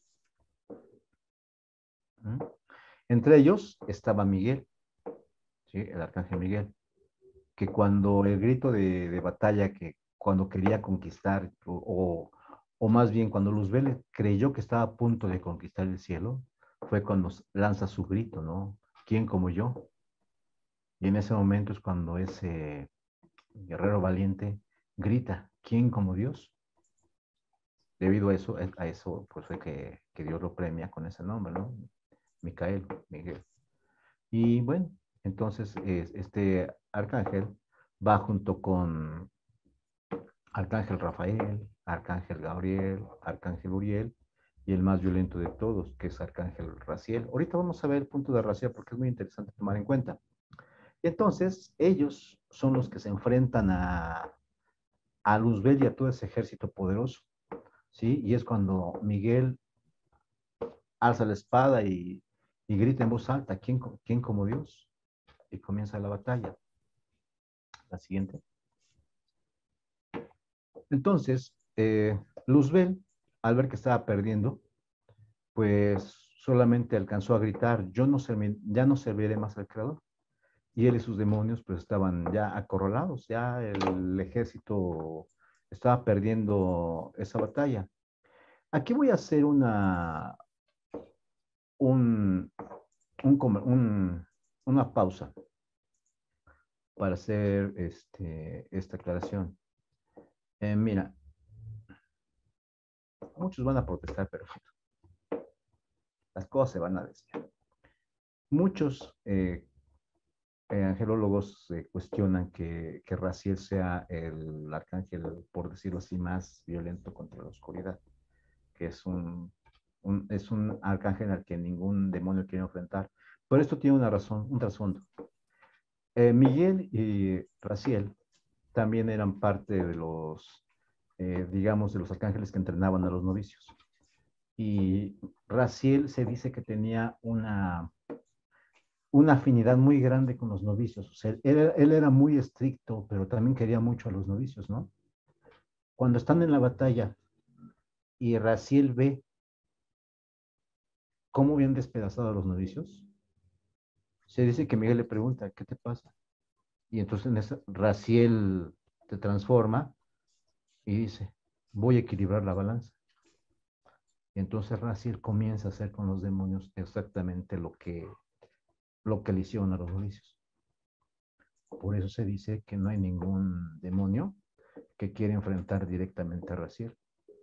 ¿Mm? Entre ellos estaba Miguel, ¿sí? El arcángel Miguel, que cuando el grito de batalla, que cuando quería conquistar, o más bien cuando Luzbel creyó que estaba a punto de conquistar el cielo, fue cuando lanza su grito, ¿no? ¿Quién como yo? Y en ese momento es cuando ese guerrero valiente grita, ¿quién como Dios? Debido a eso pues fue que Dios lo premia con ese nombre, ¿no? Micael, Miguel. Y bueno, entonces este arcángel va junto con Arcángel Rafael, Arcángel Gabriel, Arcángel Uriel y el más violento de todos, que es Arcángel Raciel. Ahorita vamos a ver el punto de Raciel porque es muy interesante tomar en cuenta. Y entonces ellos son los que se enfrentan a Luzbel y a todo ese ejército poderoso, ¿sí? Y es cuando Miguel alza la espada y grita en voz alta, ¿quién como Dios? Y comienza la batalla. La siguiente. Entonces, Luzbel, al ver que estaba perdiendo, pues solamente alcanzó a gritar, ya no serviré más al Creador. Y él y sus demonios pues estaban ya acorralados, ya el ejército estaba perdiendo esa batalla. Aquí voy a hacer un, una pausa para hacer esta aclaración. Mira, muchos van a protestar, pero las cosas se van a decir. Muchos angelólogos cuestionan que Raziel sea el arcángel, por decirlo así, más violento contra la oscuridad, que es es un arcángel al que ningún demonio quiere enfrentar. Pero esto tiene una razón, un trasfondo. Miguel y Raziel también eran parte de los, digamos, de los arcángeles que entrenaban a los novicios. Y Raziel se dice que tenía una afinidad muy grande con los novicios. O sea, él era muy estricto, pero también quería mucho a los novicios, ¿no? Cuando están en la batalla y Raziel ve cómo habían despedazado a los novicios, se dice que Miguel le pregunta, ¿qué te pasa? Y entonces en esa, Raziel te transforma y dice, voy a equilibrar la balanza. Y entonces Raziel comienza a hacer con los demonios exactamente lo que le hicieron a los novicios. Por eso se dice que no hay ningún demonio que quiere enfrentar directamente a Raziel.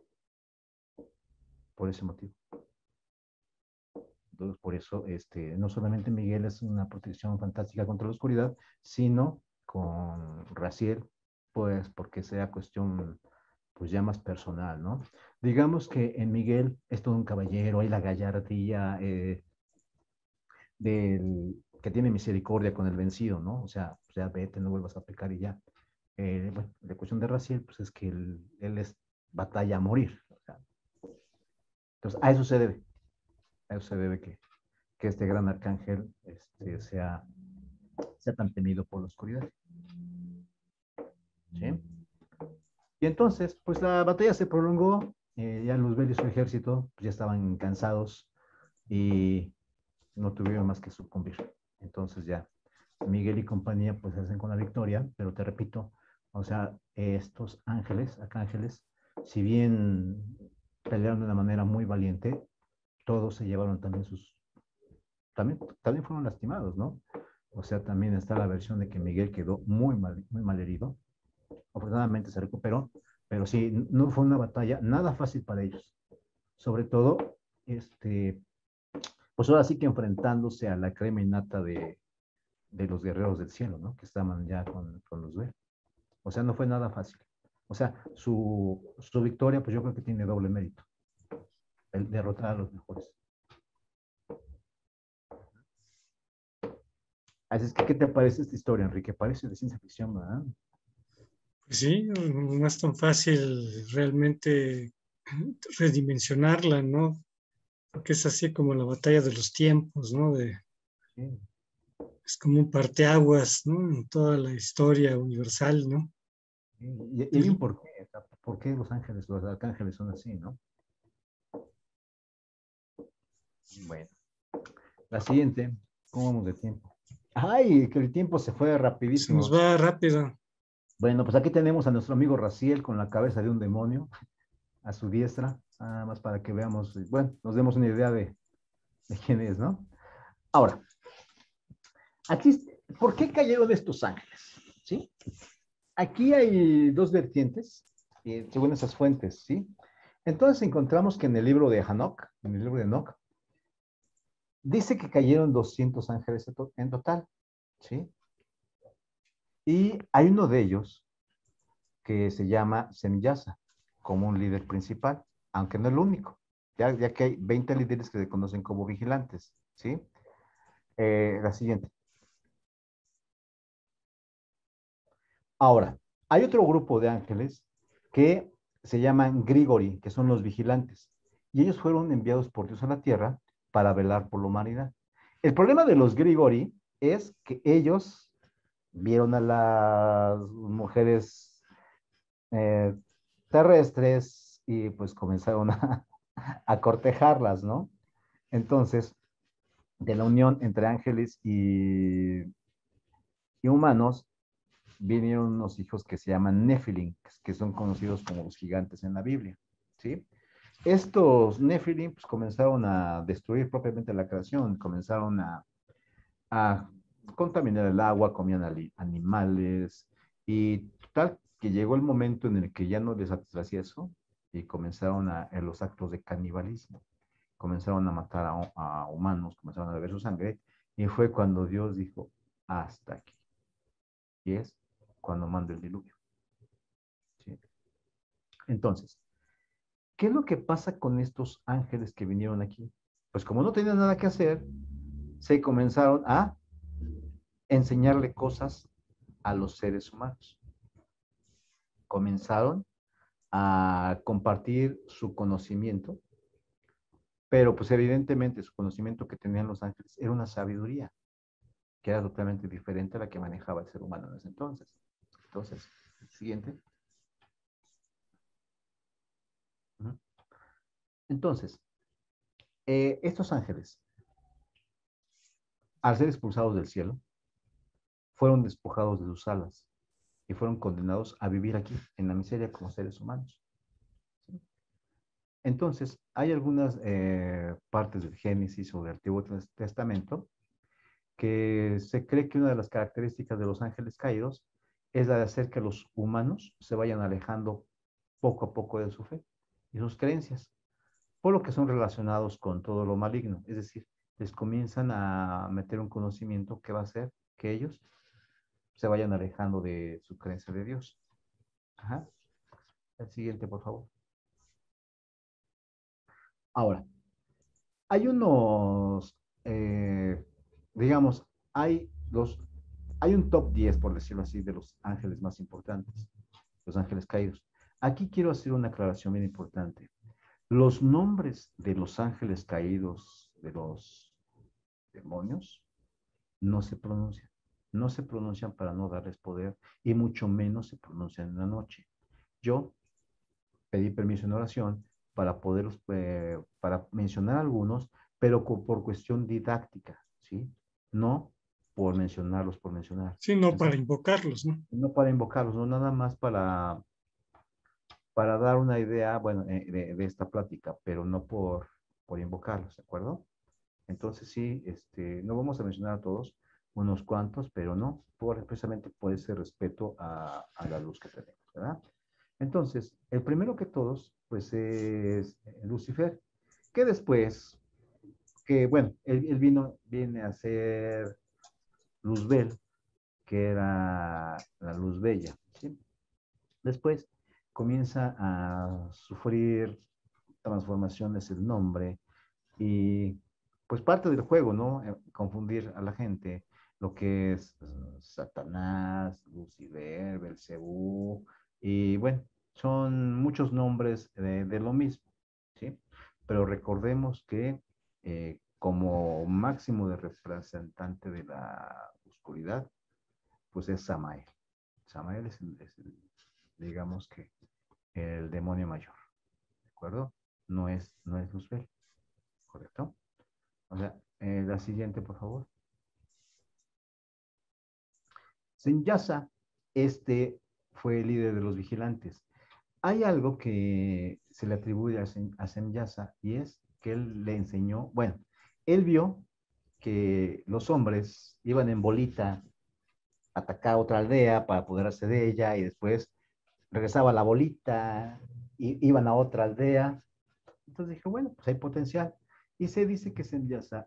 Por ese motivo. Entonces, por eso, no solamente Miguel es una protección fantástica contra la oscuridad, sino con Raziel, pues porque sea cuestión, pues ya más personal, ¿no? Digamos que en Miguel es todo un caballero, hay la gallardía que tiene misericordia con el vencido, ¿no? O sea, vete, no vuelvas a pecar y ya. Bueno, la cuestión de Raziel, pues es que él es batalla a morir. O sea, entonces, a eso se debe. A eso se debe que este gran arcángel sea tan temido por la oscuridad. ¿Sí? Y entonces, pues la batalla se prolongó, ya Luzbel y su ejército pues, ya estaban cansados y no tuvieron más que sucumbir. Entonces ya Miguel y compañía pues hacen con la victoria, pero te repito, o sea, estos ángeles, arcángeles, si bien pelearon de una manera muy valiente, todos se llevaron también también fueron lastimados, ¿no? O sea, también está la versión de que Miguel quedó muy mal herido. Afortunadamente se recuperó, pero sí, no fue una batalla nada fácil para ellos. Sobre todo, pues ahora sí que enfrentándose a la crema innata de los guerreros del cielo, ¿no? Que estaban ya con los B. O sea, no fue nada fácil. O sea, su victoria, pues yo creo que tiene doble mérito. El derrotar a los mejores. Así es que, ¿qué te parece esta historia, Enrique? Parece de ciencia ficción, ¿verdad? Pues sí, no es tan fácil realmente redimensionarla, ¿no? Porque es así como la batalla de los tiempos, ¿no? Sí. Es como un parteaguas, ¿no? En toda la historia universal, ¿no? Y bien, ¿por qué los ángeles, los arcángeles son así, no? Bueno, la siguiente, ¿cómo vamos de tiempo? Ay, que el tiempo se fue Se nos rapidísimo. va rápido. Bueno, pues aquí tenemos a nuestro amigo Raziel con la cabeza de un demonio a su diestra, nada más para que veamos, bueno, nos demos una idea de quién es, ¿no? Ahora, aquí, ¿por qué cayeron estos ángeles? ¿Sí? Aquí hay dos vertientes, según esas fuentes, ¿sí? Entonces encontramos que en el libro de Enoc, en el libro de Enoc, dice que cayeron 200 ángeles en total, ¿sí? Y hay uno de ellos que se llama Semyasa, como un líder principal, aunque no es el único, ya que hay 20 líderes que se conocen como vigilantes, ¿sí? La siguiente. Ahora, hay otro grupo de ángeles que se llaman Grigori, que son los vigilantes, y ellos fueron enviados por Dios a la tierra para velar por la humanidad. El problema de los Grigori es que ellos vieron a las mujeres eh, terrestres y pues comenzaron a cortejarlas, ¿no? Entonces, de la unión entre ángeles y humanos, vinieron unos hijos que se llaman Nephilim, que son conocidos como los gigantes en la Biblia, ¿sí? Estos Nephilim pues, comenzaron a destruir propiamente la creación, comenzaron a contaminar el agua, comían animales, y tal que llegó el momento en el que ya no les satisfacía eso, y comenzaron en los actos de canibalismo, comenzaron a matar a humanos, comenzaron a beber su sangre, y fue cuando Dios dijo, hasta aquí. Y es cuando manda el diluvio. ¿Sí? Entonces, ¿Qué es lo que pasa con estos ángeles que vinieron aquí? Pues como no tenían nada que hacer, se comenzaron a enseñarle cosas a los seres humanos. Comenzaron a compartir su conocimiento, pero pues evidentemente su conocimiento que tenían los ángeles era una sabiduría que era totalmente diferente a la que manejaba el ser humano en ese entonces. Entonces, siguiente. Entonces, estos ángeles, al ser expulsados del cielo, fueron despojados de sus alas y fueron condenados a vivir aquí, en la miseria, como seres humanos. ¿Sí? Entonces, hay algunas partes del Génesis o del Antiguo Testamento que se cree que una de las características de los ángeles caídos es la de hacer que los humanos se vayan alejando poco a poco de su fe y sus creencias, por lo que son relacionados con todo lo maligno. Es decir, les comienzan a meter un conocimiento que va a hacer que ellos se vayan alejando de su creencia de Dios. Ajá. El siguiente, por favor. Ahora, hay unos, digamos, hay un top 10, por decirlo así, de los ángeles más importantes, los ángeles caídos. Aquí quiero hacer una aclaración bien importante. Los nombres de los ángeles caídos, de los demonios, no se pronuncian. No se pronuncian para no darles poder y mucho menos se pronuncian en la noche. Yo pedí permiso en oración para poderlos, para mencionar algunos, pero por cuestión didáctica, ¿sí? No por mencionarlos, por mencionar. Sí, no para invocarlos, ¿no? No para invocarlos, no nada más para dar una idea, bueno, de esta plática, pero no por invocarlos, ¿de acuerdo? Entonces sí, no vamos a mencionar a todos, unos cuantos, pero no, precisamente por ese respeto a la luz que tenemos, ¿verdad? Entonces, el primero que todos, pues es Lucifer, que después, que bueno, él viene a ser Luzbel, que era la luz bella, ¿sí? Después comienza a sufrir transformaciones el nombre y pues parte del juego, ¿no? Confundir a la gente, lo que es Satanás, Lucifer, Belcebú, y bueno, son muchos nombres de lo mismo, ¿sí? Pero recordemos que como máximo de representante de la oscuridad, pues es Samael. Samael digamos que, el demonio mayor, ¿de acuerdo? No es Lucifer, ¿correcto? O sea, la siguiente, por favor. Senyasa, fue el líder de los vigilantes. Hay algo que se le atribuye a Senyasa y es que él le enseñó, bueno, él vio que los hombres iban en bolita a atacar otra aldea para apoderarse de ella y después regresaba la bolita y iban a otra aldea. Entonces dije, bueno, pues hay potencial. Y se dice que Senyasa,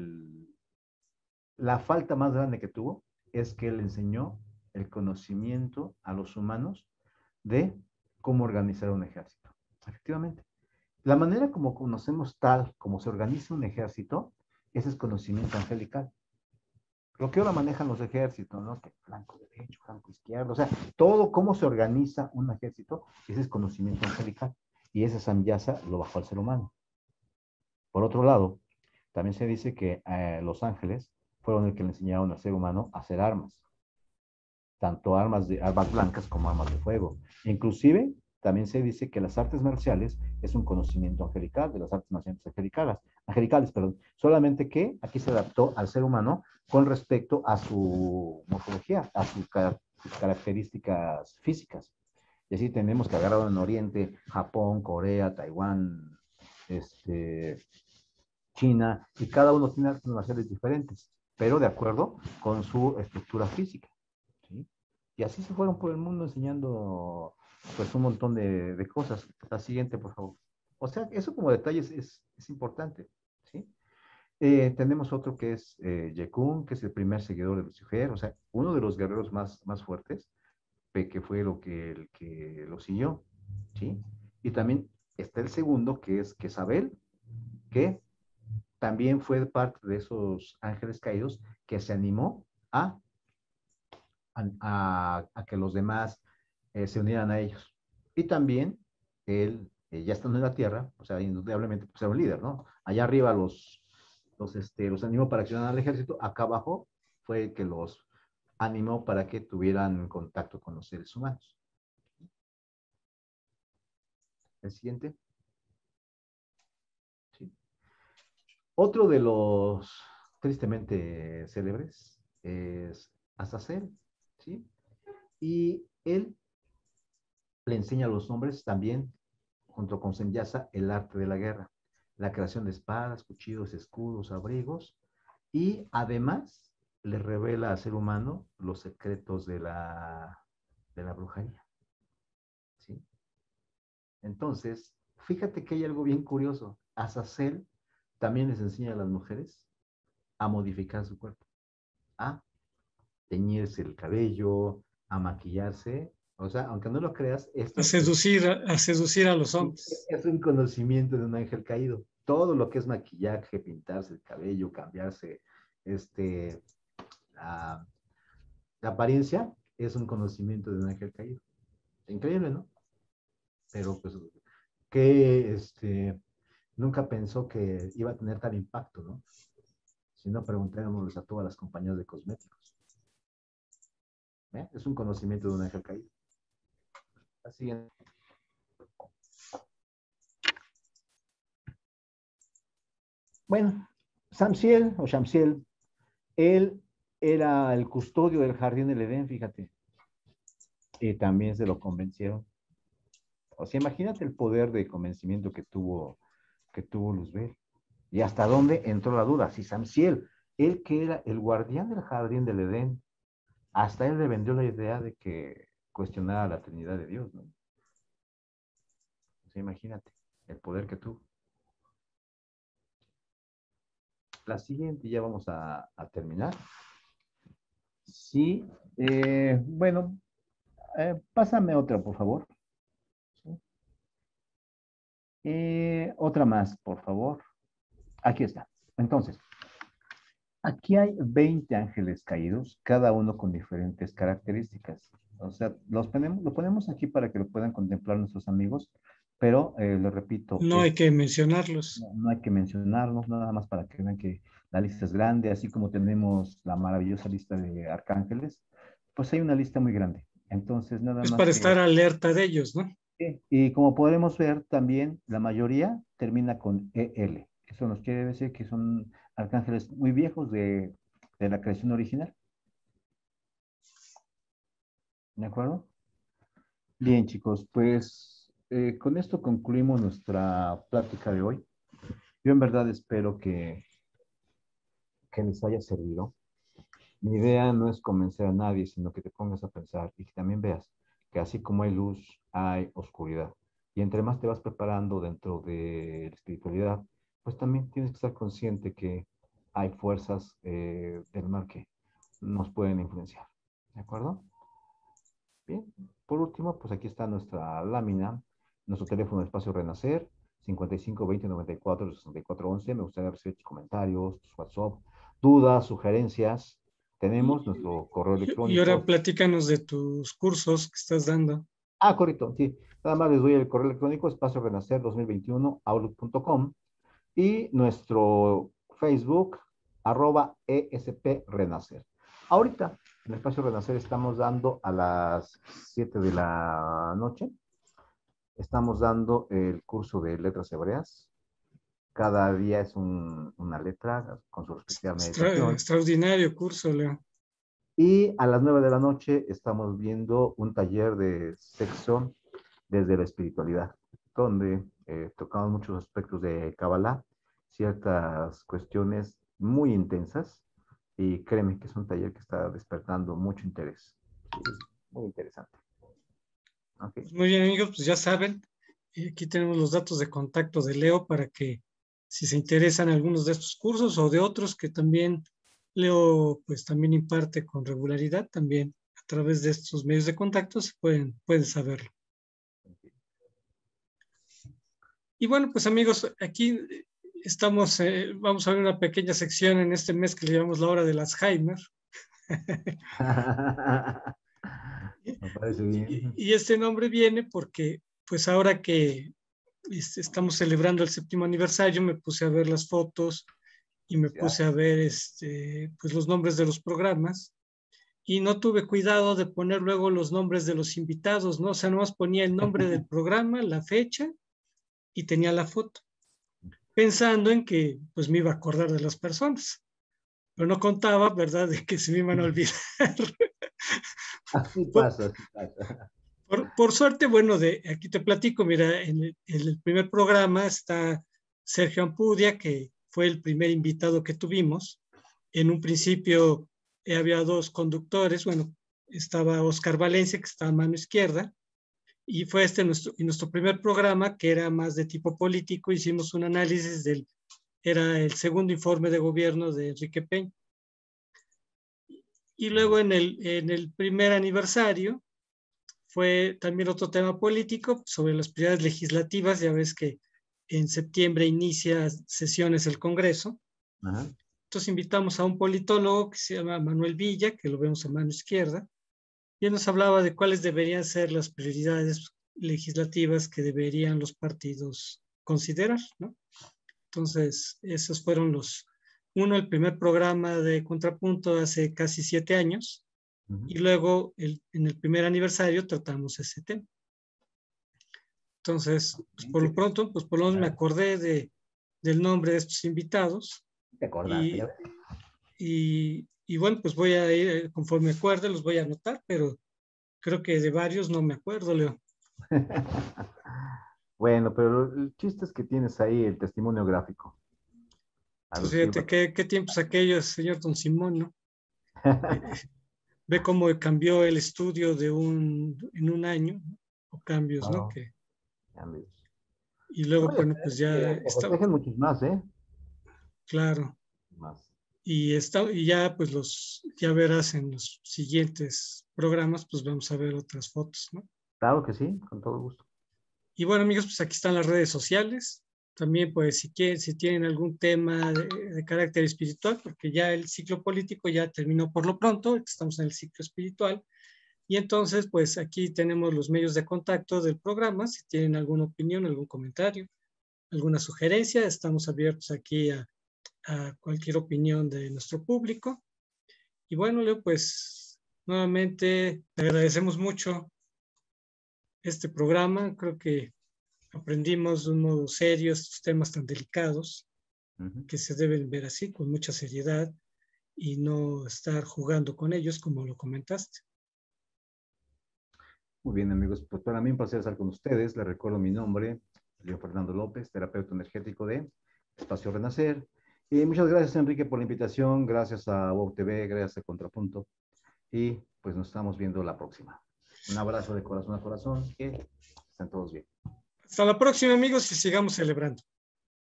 la falta más grande que tuvo es que él enseñó el conocimiento a los humanos de cómo organizar un ejército. Efectivamente. La manera como conocemos tal, como se organiza un ejército, ese es conocimiento angelical. Lo que ahora manejan los ejércitos, ¿no? Que flanco derecho, flanco izquierdo, o sea, todo cómo se organiza un ejército, ese es conocimiento angelical. Y ese Samyasa lo bajó al ser humano. Por otro lado, también se dice que los ángeles fueron el que le enseñaron al ser humano a hacer armas, tanto armas blancas como armas de fuego. Inclusive, también se dice que las artes marciales es un conocimiento angelical, de las artes marciales angelicales, perdón. Solamente que aquí se adaptó al ser humano con respecto a su morfología, a sus características físicas. Y así tenemos que agarrar en Oriente, Japón, Corea, Taiwán, China, y cada uno tiene artes marciales diferentes, pero de acuerdo con su estructura física. ¿Sí? Y así se fueron por el mundo enseñando pues un montón de cosas. La siguiente, por favor. O sea, eso como detalles es importante. ¿Sí? Tenemos otro que es Yekun, que es el primer seguidor de Lucifer, o sea, uno de los guerreros más fuertes, que fue el que lo siguió. ¿Sí? Y también está el segundo, que es Jezabel, que también fue parte de esos ángeles caídos que se animó a que los demás se unieran a ellos. Y también él, ya estando en la tierra, o sea, indudablemente pues, era un líder, ¿no? Allá arriba los animó para accionar al ejército, acá abajo fue el que los animó para que tuvieran contacto con los seres humanos. El siguiente. Sí. Otro de los tristemente célebres es Azazel, ¿sí? Y él le enseña a los hombres también, junto con Semyasa, el arte de la guerra, la creación de espadas, cuchillos, escudos, abrigos, y además le revela al ser humano los secretos de la brujería, ¿sí? Entonces, fíjate que hay algo bien curioso. Azazel también les enseña a las mujeres a modificar su cuerpo, a teñirse el cabello, a maquillarse. O sea, aunque no lo creas, A seducir a los hombres. es un conocimiento de un ángel caído. Todo lo que es maquillaje, pintarse el cabello, cambiarse la, la apariencia, es un conocimiento de un ángel caído. Increíble, ¿no? Pero pues que nunca pensó que iba a tener tal impacto, ¿no? Si no, preguntémosles a todas las compañías de cosméticos. Es un conocimiento de un ángel caído. La siguiente. Bueno, Samsiel o Shamsiel, él era el custodio del jardín del Edén, fíjate. Y también se lo convencieron. O sea, imagínate el poder de convencimiento que tuvo Luzbel. Y hasta dónde entró la duda. Si Samsiel, él que era el guardián del jardín del Edén, hasta él le vendió la idea de que cuestionara la Trinidad de Dios, ¿no? O sea, imagínate el poder que tuvo. La siguiente, ya vamos a terminar. Sí, bueno, pásame otra, por favor. ¿Sí? Otra más, por favor. Aquí está. Entonces, aquí hay 20 ángeles caídos, cada uno con diferentes características. O sea, lo ponemos aquí para que lo puedan contemplar nuestros amigos, pero les repito, No hay que mencionarlos. no hay que mencionarlos, nada más para que vean que la lista es grande, así como tenemos la maravillosa lista de arcángeles, pues hay una lista muy grande. Entonces, nada Es más para que, estar alerta de ellos, ¿no? y como podemos ver también, la mayoría termina con EL. Eso nos quiere decir que son arcángeles muy viejos de la creación original. ¿De acuerdo? Bien, chicos, pues con esto concluimos nuestra plática de hoy. Yo en verdad espero que les haya servido. Mi idea no es convencer a nadie, sino que te pongas a pensar y que también veas que así como hay luz, hay oscuridad. Y entre más te vas preparando dentro de la espiritualidad, pues también tienes que estar consciente que hay fuerzas del mal que nos pueden influenciar. ¿De acuerdo? Bien. Por último, pues aquí está nuestra lámina, nuestro teléfono de Espacio Renacer, 55 20 94 64 11. Me gustaría recibir tus comentarios, tus WhatsApp, dudas, sugerencias. Tenemos nuestro correo Y ahora electrónico. platícanos de tus cursos que estás dando. Ah, correcto, sí. Nada más les doy el correo electrónico, espacio renacer 2021 outlook.com y nuestro Facebook, @ESP Renacer. Ahorita, en el espacio Renacer estamos dando a las 7 de la noche, estamos dando el curso de letras hebreas. Cada día es una letra con su respectiva meditación. Extraordinario curso, Leo. Y a las 9 de la noche estamos viendo un taller de sexo desde la espiritualidad, donde tocamos muchos aspectos de Kabbalah, ciertas cuestiones muy intensas, y créeme que es un taller que está despertando mucho interés. Sí, muy interesante. Okay. Muy bien, amigos, pues ya saben, aquí tenemos los datos de contacto de Leo para que si se interesan algunos de estos cursos o de otros que también Leo pues también imparte con regularidad, también a través de estos medios de contacto se pueden saberlo. Y bueno, pues amigos, aquí estamos, vamos a ver una pequeña sección en este mes que le llamamos la hora del Alzheimer. Me parece bien. Y este nombre viene porque, pues ahora que estamos celebrando el 7º aniversario, me puse a ver las fotos y me puse a ver pues los nombres de los programas y no tuve cuidado de poner luego los nombres de los invitados, ¿no? O sea, nomás ponía el nombre del programa, la fecha y tenía la foto, pensando en que pues me iba a acordar de las personas, pero no contaba, ¿verdad?, de que se me iban a olvidar. Así pasa, así pasa. Por suerte, bueno, aquí te platico, mira, en el primer programa está Sergio Ampudia, que fue el primer invitado que tuvimos. En un principio había 2 conductores, bueno, estaba Oscar Valencia, que estaba a mano izquierda, y fue nuestro primer programa, que era más de tipo político. Hicimos un análisis era el segundo informe de gobierno de Enrique Peña. Y luego en el primer aniversario fue también otro tema político sobre las prioridades legislativas. Ya ves que en septiembre inicia sesiones el Congreso. Ajá. Entonces invitamos a un politólogo que se llama Manuel Villa, que lo vemos a mano izquierda, y él nos hablaba de cuáles deberían ser las prioridades legislativas que deberían los partidos considerar, ¿no? Entonces, esos fueron el primer programa de Contrapunto hace casi 7 años, y luego en el primer aniversario tratamos ese tema. Entonces, pues por lo pronto, pues por lo menos me acordé del nombre de estos invitados. ¿Te acordaste? Y bueno, pues voy a ir, conforme acuerde, los voy a anotar, pero creo que de varios no me acuerdo, Leo. Bueno, pero el chiste es que tienes ahí el testimonio gráfico. Pues fíjate, qué tiempos aquellos, señor Don Simón, ¿no? Ve cómo cambió el estudio en un año, ¿no? O cambios, ¿no? Cambios. Y luego, bueno, pues ya está. Muchos más, ¿eh? Claro. Más. Y ya, pues ya verás en los siguientes programas, pues vamos a ver otras fotos, ¿no? Claro que sí, con todo gusto. Y bueno, amigos, pues aquí están las redes sociales. También, pues, si tienen algún tema de carácter espiritual, porque ya el ciclo político ya terminó por lo pronto, estamos en el ciclo espiritual. Y entonces, pues, aquí tenemos los medios de contacto del programa. Si tienen alguna opinión, algún comentario, alguna sugerencia, estamos abiertos aquí a cualquier opinión de nuestro público. Y bueno, Leo, pues, nuevamente, te agradecemos mucho este programa. Creo que aprendimos de un modo serio estos temas tan delicados, que se deben ver así, con mucha seriedad, y no estar jugando con ellos, como lo comentaste. Muy bien, amigos, pues para mí un placer estar con ustedes. Les recuerdo mi nombre, Leo Fernando López, terapeuta energético de Espacio Renacer. Y muchas gracias, Enrique, por la invitación. Gracias a WOW TV, gracias a Contrapunto. Y pues nos estamos viendo la próxima. Un abrazo de corazón a corazón. Que estén todos bien. Hasta la próxima, amigos, y sigamos celebrando.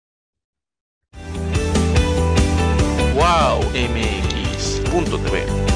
Wow MX.tv